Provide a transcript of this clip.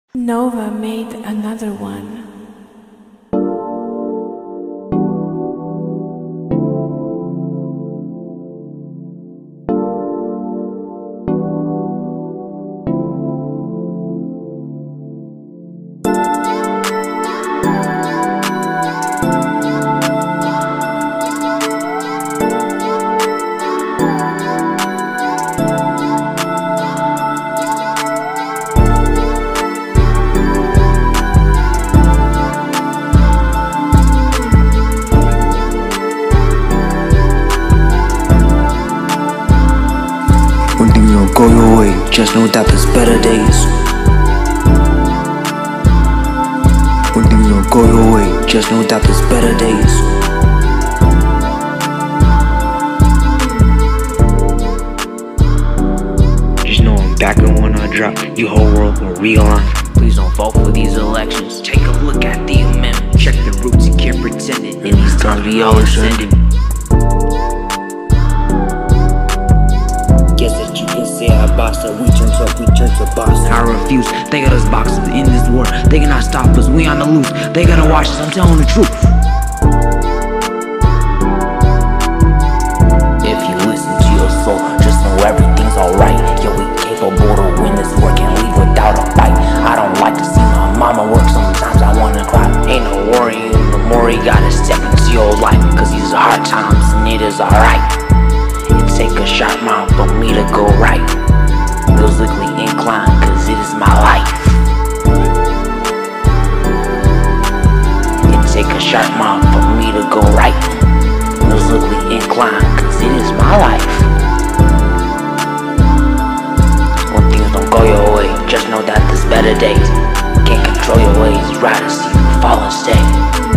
Nova made another one. When things don't go your way, just know that there's better days. When things don't go your way, just know that there's better days. Just know I'm back and when I drop, your whole world will realign. Please don't fall for these elections. Take a look at the amendment. Check the roots, you can't pretend it. In these times we all ascending. Guess that you can say I bossed up, we turn to boss. I refuse, they got us boxed up in this war. They cannot stop us, we on the loose. They gotta watch us, I'm telling the truth. If you listen to your soul, just know everything's alright. Yo, we capable to win this war, can't leave without a fight. I don't like to see my mama work, sometimes I wanna cry. Ain't no worrying, the more you gotta step into your life. Cause these are hard times and it is alright. It take a sharp mind for me to go right. Musically inclined, cause it is my life. It take a sharp mind for me to go right. Musically inclined, cause it is my life. When things don't go your way, just know that there's better days. Can't control your ways, rather see you fall and stay.